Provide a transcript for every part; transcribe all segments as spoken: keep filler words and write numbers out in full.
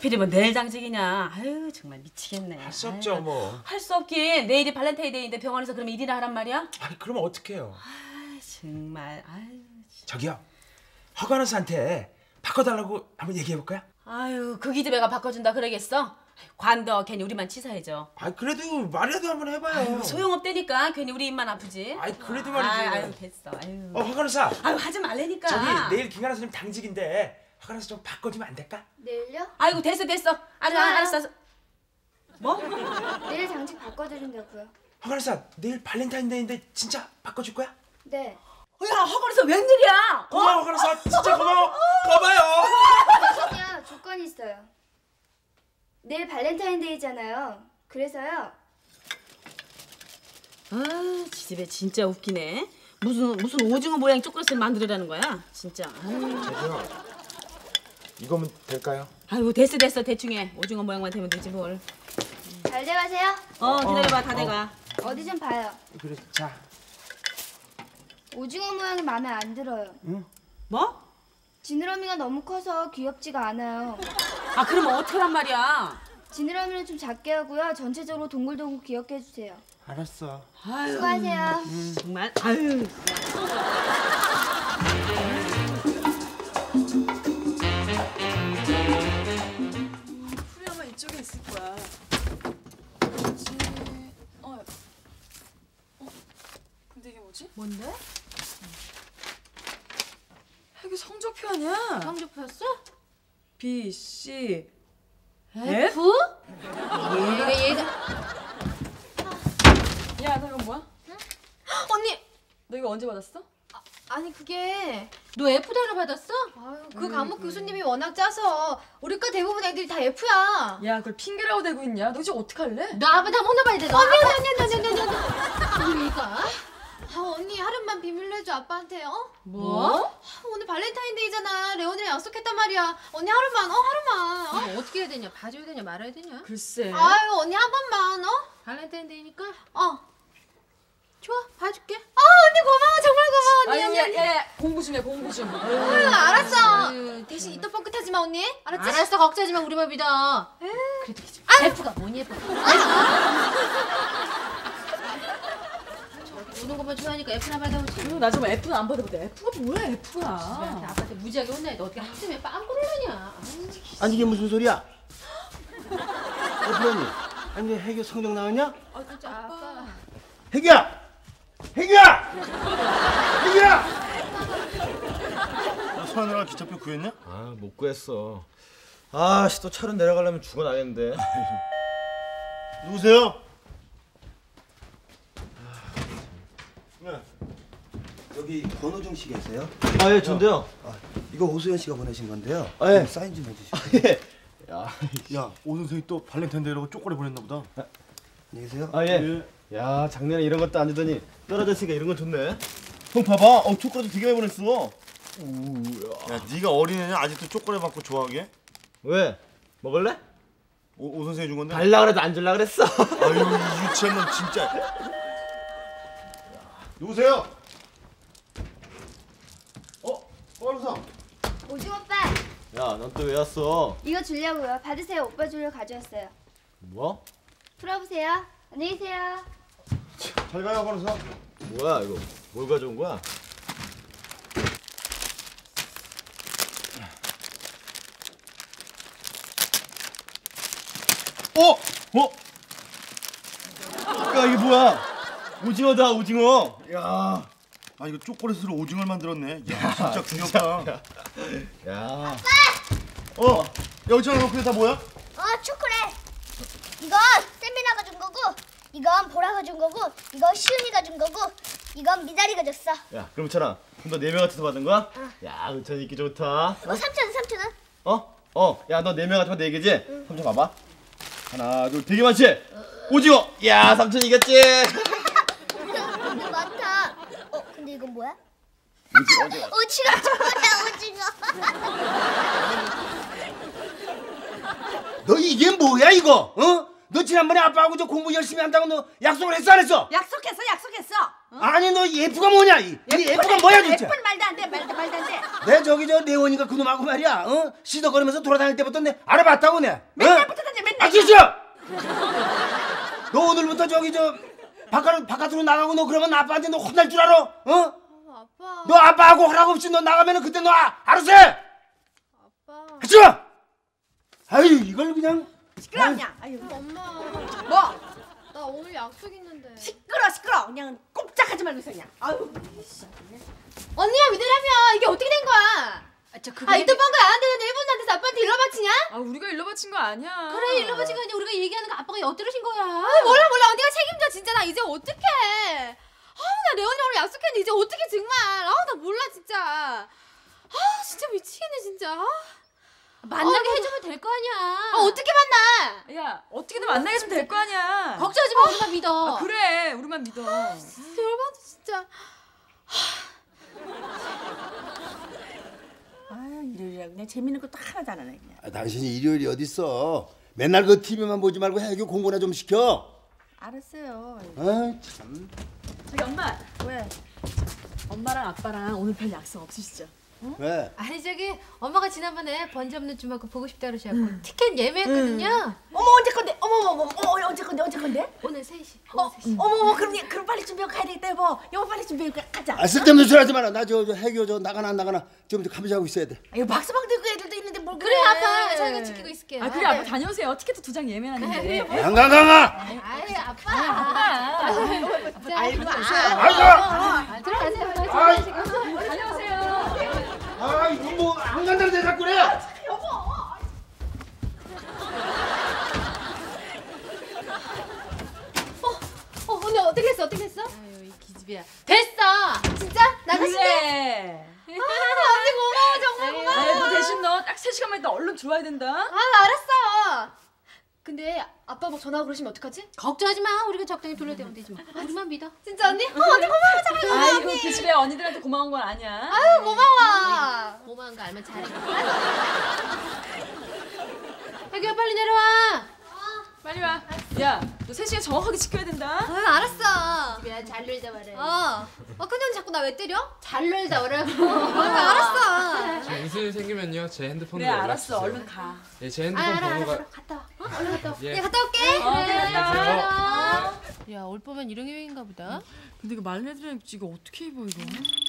하필이면 뭐 내일 당직이냐. 아유 정말 미치겠네. 할 수 없죠 뭐. 할 수 없긴. 내일이 발렌타인데이인데 병원에서 그럼 일이나 하란 말이야? 아니 그러면 어떡해요. 아 정말. 아유. 저기요. 허가너스한테 바꿔달라고 한번 얘기해볼까요? 아유 그 기집애가 바꿔준다 그러겠어? 관둬. 괜히 우리만 치사해져. 아 그래도 말이라도 한번 해봐요. 아유, 소용없다니까. 괜히 우리 입만 아프지. 아이 그래도 말이지. 아유, 아유 됐어. 아유. 어 허가너사. 아유 하지 말라니까. 저기 내일 김가나 선생님 당직인데 허가너사 좀 바꿔주면 안 될까? 내일요? 아이고 됐어 됐어. 알았어 알았어. 뭐? 내일 당직 바꿔드린다고요. 허가너사 내일 발렌타인데이인데 진짜 바꿔줄 거야? 네. 야 허가에서 웬일이야? 고마워 허가너사. 진짜 고마워. 봐봐요. 아니요, 조건이 있어요. 내일 발렌타인데이잖아요. 그래서요. 아, 지집애 진짜 웃기네. 무슨 무슨 오징어 모양 초콜릿을 만들으라는 거야? 진짜. 아유. 저기요. 이거면 될까요? 아유 됐어 됐어 대충 해. 오징어 모양만 되면 되지 뭘. 잘 돼가세요. 어 기다려봐 다 돼가. 어디 좀 봐요. 그래 자. 오징어 모양이 마음에 안 들어요. 응? 뭐? 지느러미가 너무 커서 귀엽지가 않아요. 아 그러면 어떡하란 말이야? 지느러미는 좀 작게 하고요. 전체적으로 동글동글 귀엽게 해주세요. 알았어. 아유 수고하세요. 정말. 아유. 풀이 아마 이쪽에 있을 거야. 뭐지? 어, 어, 근데 이게 뭐지? 뭔데? 이게 성적표 아니야? 성적표였어? B, C, F? 얘가 얘가. 야, 너 이거 뭐야? 응? 언니! 너 이거 언제 받았어? 아니 그게 너 F대로 받았어? 아유, 그 과목 교수님이 워낙 짜서 우리 과 대부분 애들이 다 F야. 야, 그걸 핑계라고 대고 있냐? 너 지금 어떡할래? 너 아빠 다 혼나봐야 돼. 너. 언니 언니 언니 언니 언니 언니. 우리가? 아 언니 하루만 비밀로 해줘 아빠한테 어? 뭐? 아, 오늘 발렌타인데이잖아. 레온이랑 약속했단 말이야. 언니 하루만 어 하루만. 어? 뭐 어떻게 해야 되냐? 봐줘야 되냐 말아야 되냐? 글쎄. 아유 언니 한 번만 어? 발렌타인데이니까? 어. 좋아 봐줄게. 아 언니 고마워 정말 고마워 언니. 아니, 언니, 야, 언니. 야, 야, 공부 좀 해, 공부 좀. 아유, 알았어. 아유, 대신 이따 뻥끗하지 마 언니. 알았지? 알았어 걱정하지 마 우리 bab이다. 그래도 F가 뭐니 F. 저렇게 우는 것만 좋아하니까 F나 받아오지. 나 정말 F는 안 받아보대. F가 뭐야, F가. 아빠한테 무지하게 혼나야 너 어떻게 학점에 빵꾸를 내냐. 아니 이게 무슨 소리야? 어떡하니? 아니 왜 해교 성적 나왔냐? 아 진짜 아빠. 해교야! 해교야! 해교야! 너 서하느라 기차표 구했냐? 아, 못 구했어. 아씨, 또 차로 내려가려면 죽어나겠는데. 누구세요? 네. 여기 권호중 씨 계세요? 아, 예, 전데요. 아, 이거 오수연 씨가 보내신 건데요. 아, 예. 사인 좀 해주시고. 아, 예. 야, 야, 오 선생이 또 발렌타인데이라고 쪼꼬리 보냈나 보다. 안녕히 계세요. 아, 예. 예. 야, 작년에 이런 것도 안 주더니 떨어졌으니까 이런 건 좋네. 형 봐봐. 어, 초콜릿 되게 많이 보냈어. 우야. 야, 네가 어린애냐? 아직도 쪼꼬리 받고 좋아하게? 왜? 먹을래? 오, 오 선생이 준 건데? 달라 그래도 안 줄라 그랬어. 아유, 이 유치한 놈 진짜. 누구세요? 어? 빠르사. 오징어 오빠, 야, 넌 또 왜 왔어? 이거 주려고요. 받으세요. 오빠 주려고 가져왔어요. 뭐? 풀어보세요. 안녕히 계세요. 잘 가요, 빠르사. 뭐야 이거? 뭘 가져온 거야? 어? 어? 야, 이게 뭐야? 오징어다, 오징어. 야. 아, 이거 초콜릿으로 오징어를 만들었네. 야, 진짜 귀엽다. 야. 어? 여기처럼 너 그게 다 뭐야? 어, 초콜릿. 이건 세미나가 준 거고, 이건 보라가 준 거고, 이건 시은이가 준 거고, 이건 미다리가 줬어. 야, 그럼 은찬아, 너 네 명한테서 받은 거야? 응. 야, 은찬이 인기 좋다. 이거 삼촌은 삼촌은? 어? 어, 야, 너 네 명한테 네 개지? 응. 삼촌 봐봐. 하나, 둘, 되게 많지? 오징어! 야, 삼촌 이겼지? 근데 많다. 어, 근데 이건 뭐야? 오징어, 오징어. 오징어 초콜릿 오징어. 너 이게 뭐야 이거? 어? 너 지난번에 아빠하고 저 공부 열심히 한다고 너 약속을 했어 안 했어? 약속했어 약속했어. 어? 아니 너 예쁘가 뭐냐? 이 예쁘가 뭐야 진짜? 예쁜 말도 안 돼 말도 말도 안 돼. 내 저기 저 내원이가 그놈하고 말이야. 어? 시덕거리면서 돌아다닐 때부터 내 알아봤다고 내. 맨날부터 다녀 맨날. 아 진짜? 너 오늘부터 저기 저 바깥으로 바깥으로 나가고 너 그러면 아빠한테 너 혼날 줄 알아? 어? 아빠. 너 아빠하고 허락 없이 너 나가면은 그때 너 아, 알아서 해. 아빠. 하지마. 아유 이걸 그냥. 시끄러 그냥. 아유. 엄마. 뭐? 나 오늘 약속 있는데. 시끄러 시끄러. 그냥 꼼짝하지 말고 있어 그냥. 아유. 언니야 믿으라며 이게 어떻게 된 거야? 아, 저 그게 아 이딴 뻥거 안 되는데 일본도 안 돼서 아빠한테 일러 바치냐? 아 우리가 일러 바친 거 아니야. 그래 일러 바친 거 아니야. 우리가 얘기하는 거 아빠가 엿들으신 거야. 아 몰라 몰라 언니가 책임져 진짜. 나 이제 어떡해. 아우 나 레온이랑 오늘 약속했는데 이제 어떡해 정말. 아우 나 몰라 진짜. 아우 진짜 미치겠네 진짜. 아. 만나게 해주면 될 거 아니야. 아 어떻게 만나? 야 어떻게든 만나게 해주면 될 거 아니야. 걱정하지 마. 우리만 믿어. 아, 그래 우리만 믿어. 진짜 열받아 진짜. 아유 일요일이라 그냥 재밌는 것도 하나도 안 하네 그냥. 아, 당신이 일요일이 어딨어? 맨날 그 티비만 보지 말고 해교 공부나 좀 시켜. 알았어요. 아 참. 저기 엄마. 왜? 엄마랑 아빠랑 오늘 별 약속 없으시죠? 왜? 아니 저기 엄마가 지난번에 번지 없는 주먹 보고 싶다 그러셔갖고 티켓 예매했거든요. 어머 언제 건데? 어머 어머 어머 어머 언제 건데 언제 건데? 오늘 세 시. 어 오늘 세 시. 어머 어머 그럼 그럼 빨리 준비하고 가야 되겠다 여보. 여보 빨리 준비하고 가자. 아 쓸데없는 소리 하지 마라. 나 저 저 해교 저 나가나 안 나가나 좀 감시하고 있어야 돼. 아유 박수방 들고 애들도 있는데 뭘 그래 아빠 저희가 지키고 있을게요. 아 그래 아빠 다녀오세요. 티켓도 두 장 예매하는데. 강강강아. 아이 아빠. 아빠. 아이고 아이고. 아, 들어가세요. 아이. 다녀오세요. 아 이거 뭐안 간다는 데 자꾸 그래. 어 언니 어떻게 했어 어떻게 했어? 아유 이 기집애야. 됐어. 진짜 나가시게. 그래. 아 언니 고마워 정말 고마워. 아이 너 대신 너 딱 세 시간만 있다 얼른 들어와야 된다. 아 알았어. 근데 아빠 뭐 전화 그러시면 어떡하지? 걱정하지 마. 우리가 적당히 돌려대면 되지 뭐. 우리만 믿어. 진짜 언니? 어 언니 고마워 정말 고마워. 아이고 그 집에 언니들한테 고마운 건 아니야. 아유 고마워. 고마운 거 알면 잘해. 혜규야 빨리 내려와. 빨리 와. 야 너 세 시간 정확하게 지켜야 된다. 아 알았어. 집에 잘 놀다 말해. 어. 어 근데 언니 자꾸 나 왜 때려? 잘 놀다 오라고. 아 알았어. 저 무슨 일 생기면요 제 핸드폰으로 그래 연락 알았어 주세요. 얼른 가. 예, 제 아 핸드폰 알아 번호가 알아. 갔다 와. 어? 얼른 갔다 와. 예. 네 갔다 올게. 어, 그래, 갔다 와. 야 올 보면 일용 여행인가 보다. 근데 이거 말레드랑 입지 이거 어떻게 입어 이거?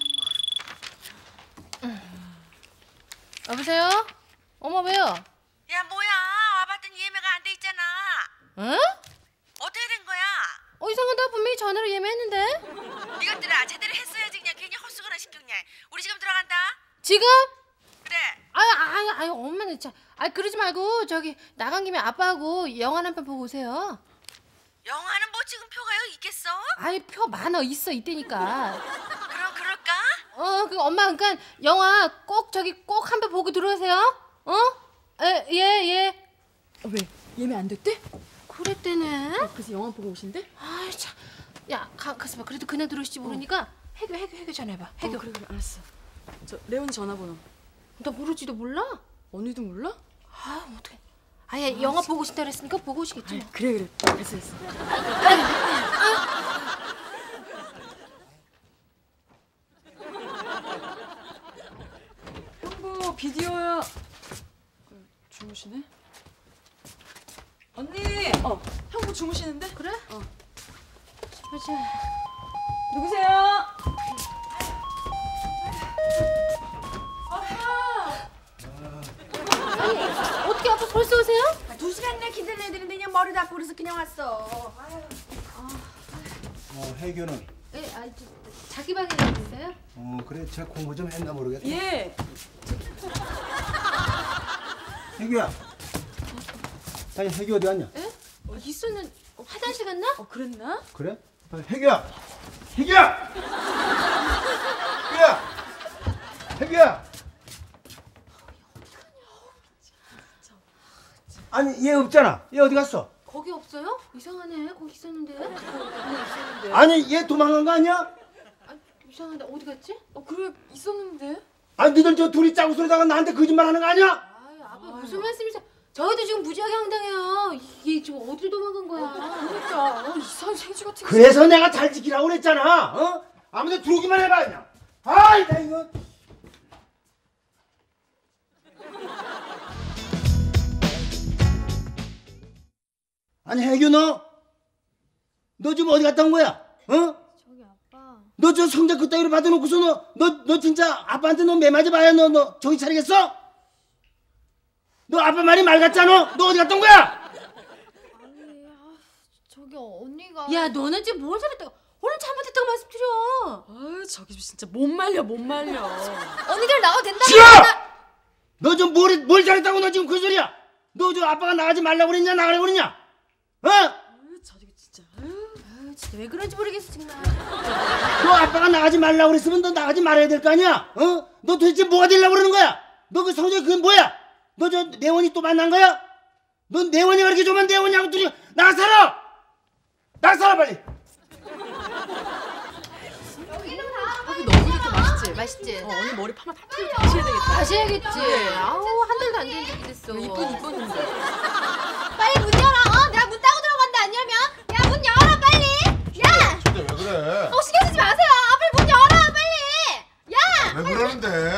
여보세요? 어머 왜요? 야 뭐야 와봤더니 예매가 안 돼 있잖아. 응? 어떻게 된 거야? 어 이상하다 분명히 전화로 예매했는데. 이것들아 제대로 했어야지 그냥 괜히 헛수고나 시켜 그냥. 우리 지금 들어간다. 지금? 그래. 아유 아유 아유 엄마는 자, 아 그러지 말고 저기 나간 김에 아빠하고 영화 한 편 보고 오세요. 영화는 뭐 지금 표가 여기 있겠어? 아이 표 많어 있어 이때니까. 그럼 그럴까? 어 그 엄마 그러니까 영화 꼭 저기 꼭 한 편 보고 들어오세요. 어? 예예 예. 어, 왜 예매 안 됐대? 그랬대네. 어, 그래서 영화 보고 오신대? 아이 참. 야 가, 가서 봐. 그래도 그날 들어오실지 모르니까 해교 해교 해교 전화해봐. 해교. 어, 그래 그래 알았어. 저 레온이 전화번호. 너 모르지도 몰라? 언니도 몰라? 아 어떡해. 아예 영화 보고 싶다 그랬으니까 보고 오시겠지 뭐. 그래 그래 됐어 됐어. 형부 비디오야. 주무시네? 언니! 어, 형부 주무시는데? 그래? 어. 그렇지. 누구세요? 어떻게 아빠 벌써 오세요? 아, 두 시간이나 기다려야 되는데 그냥 머리도 아프고 그래서 그냥 왔어. 아유. 어 해교는. 예, 아, 저, 자기 방에 있어요? 어 그래 쟤 공부 좀 했나 모르겠다. 예. 해교야. 아니 해교 어디 갔냐? 예? 어, 있었는 어, 화장실 갔나? 어, 그랬나? 그래? 아, 해교야. 해교야. 해교야. 해교야. 아니 얘 없잖아. 얘 어디 갔어? 거기 없어요? 이상하네. 거기 있었는데. 아니 얘 도망간 거 아니야? 아, 이상한데 어디 갔지? 어, 그래 있었는데. 아니 너들 저 둘이 짜고 소리다가 나한테 거짓말하는 거 아니야? 아유, 아빠 무슨 말씀이세요? 저희도 지금 무지하게 황당해요. 이게 지금 어딜 도망간 거야? 그러니까 어, 이상한 생쥐 같은. 그래서 내가 잘 지키라고 그랬잖아. 어? 아무데 들어오기만 해봐 그냥. 아이 나 이거. 아니 혜규 너, 너 지금 어디 갔다 온 거야? 어? 저기 아빠. 너 저 성적 그따위로 받아놓고서 너, 너, 너 진짜 아빠한테 너 매맞아 봐야 너, 너 정신 차리겠어? 너 아빠 말이 말 같잖아. 너 어디 갔다 온 거야? 아니, 아, 저기 언니가. 야, 너는 지금 뭘 잘했다고? 오늘 잘못했다고 말씀드려. 아 저기 진짜 못 말려 못 말려. 언니들 나가도 된다. 싫어! 너 좀 뭘, 뭘 잘했다고 너 지금 그 소리야? 너 저 아빠가 나가지 말라고 그랬냐 나가라고 그랬냐? 어? 저기 진짜. 아유, 진짜 왜 그런지 모르겠어 정말. 너 아빠가 나가지 말라고 그랬으면 너 나가지 말아야 될 거 아니야? 어? 너 도대체 뭐가 되려고 그러는 거야? 너 그 성적이 그게 뭐야? 너 저 내원이 또 만난 거야? 너 내원이가 그렇게 좋으면 내원이하고 둘이 나가 살아! 나가 살아 빨리! 밥이 너무 좋게 맛있지? 맛있지? 어, 언니 머리 파마 탈탈 다시 해야 되겠다. 다시 해야겠지. 아우 한 달도 안 되는 게 됐어. 이쁜 이쁜인데. 빨리 문 열어. 어, 내가 문 따고 들어간다 안 열면. 야, 문 열어 빨리. 야. 진짜 왜 그래? 어, 신경 쓰지 마세요. 아, 빨리 문 열어 빨리. 야. 왜 그러는데?